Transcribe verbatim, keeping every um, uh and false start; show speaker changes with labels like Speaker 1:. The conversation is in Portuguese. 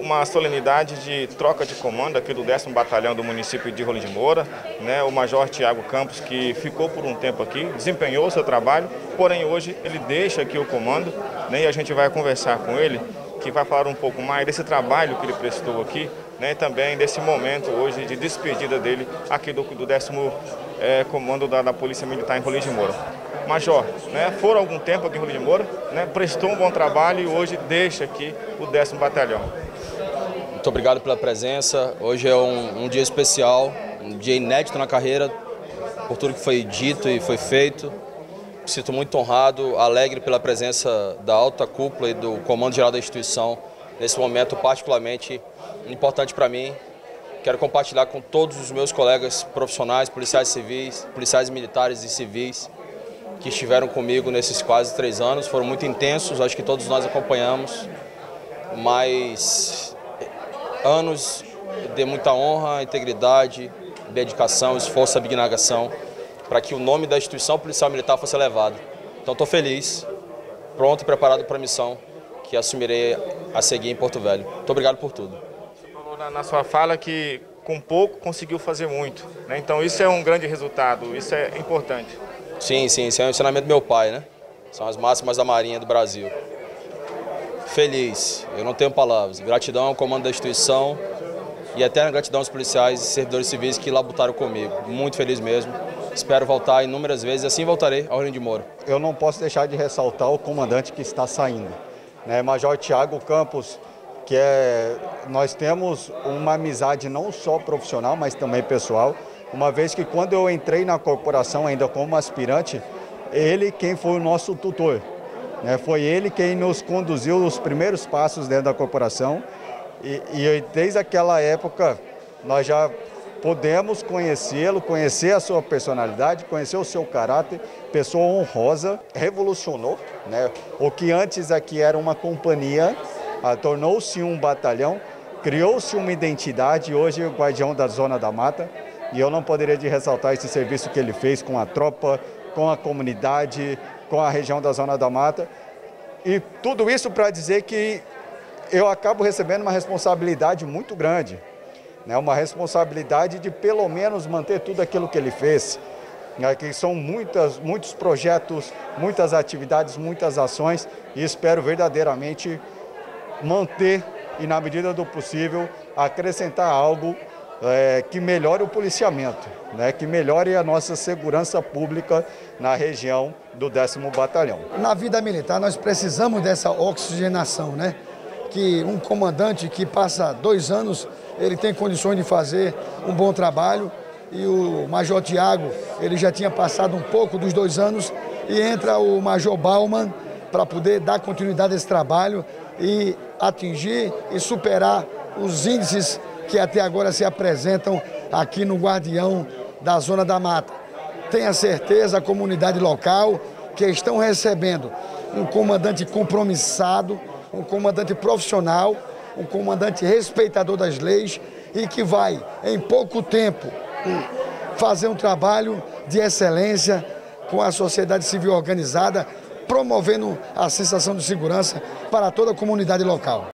Speaker 1: uma solenidade de troca de comando aqui do décimo Batalhão do município de Rolim de Moura, né? O Major Tiago Campos, que ficou por um tempo aqui, desempenhou o seu trabalho, porém hoje ele deixa aqui o comando, né? E a gente vai conversar com ele, que vai falar um pouco mais desse trabalho que ele prestou aqui, né? E também desse momento hoje de despedida dele aqui do, do décimo é, Comando da, da Polícia Militar em Rolim de Moura. Major, né, foram algum tempo aqui em Rolim de Moura, né, prestou um bom trabalho e hoje deixa aqui o décimo Batalhão.
Speaker 2: Muito obrigado pela presença. Hoje é um, um dia especial, um dia inédito na carreira, por tudo que foi dito e foi feito. Me sinto muito honrado, alegre pela presença da alta cúpula e do Comando Geral da instituição, nesse momento particularmente importante para mim. Quero compartilhar com todos os meus colegas profissionais, policiais civis, policiais militares e civis, que estiveram comigo nesses quase três anos. Foram muito intensos, acho que todos nós acompanhamos, mas anos de muita honra, integridade, dedicação, esforço, abnegação, para que o nome da instituição policial militar fosse elevado. Então estou feliz, pronto e preparado para a missão que assumirei a seguir em Porto Velho. Muito obrigado por tudo.
Speaker 1: Você falou na, na sua fala que com pouco conseguiu fazer muito, né? Então isso é um grande resultado, isso é importante.
Speaker 2: Sim, sim, esse é o ensinamento do meu pai, né? São as máximas da Marinha do Brasil. Feliz, eu não tenho palavras. Gratidão ao comando da instituição e eterna gratidão aos policiais e servidores civis que labutaram comigo. Muito feliz mesmo. Espero voltar inúmeras vezes e assim voltarei ao Rolim de Moura.
Speaker 3: Eu não posso deixar de ressaltar o comandante que está saindo, né? Major Tiago Campos, que é, nós temos uma amizade não só profissional, mas também pessoal. Uma vez que quando eu entrei na corporação ainda como aspirante, ele quem foi o nosso tutor, né? Foi ele quem nos conduziu os primeiros passos dentro da corporação e, e desde aquela época nós já podemos conhecê-lo, conhecer a sua personalidade, conhecer o seu caráter, pessoa honrosa, revolucionou, né? O que antes aqui era uma companhia, ah, tornou-se um batalhão, criou-se uma identidade, hoje é o guardião da Zona da Mata. E eu não poderia de ressaltar esse serviço que ele fez com a tropa, com a comunidade, com a região da Zona da Mata. E tudo isso para dizer que eu acabo recebendo uma responsabilidade muito grande, né? Uma responsabilidade de pelo menos manter tudo aquilo que ele fez, né? Que são muitas, muitos projetos, muitas atividades, muitas ações e espero verdadeiramente manter e, na medida do possível, acrescentar algo É, que melhore o policiamento, né, que melhore a nossa segurança pública na região do décimo Batalhão.
Speaker 4: Na vida militar nós precisamos dessa oxigenação, né? Que um comandante que passa dois anos, ele tem condições de fazer um bom trabalho e o Major Tiago, ele já tinha passado um pouco dos dois anos e entra o Major Bauman para poder dar continuidade a esse trabalho e atingir e superar os índices que até agora se apresentam aqui no Guardião da Zona da Mata. Tenha certeza, a comunidade local, que estão recebendo um comandante compromissado, um comandante profissional, um comandante respeitador das leis e que vai, em pouco tempo, fazer um trabalho de excelência com a sociedade civil organizada, promovendo a sensação de segurança para toda a comunidade local.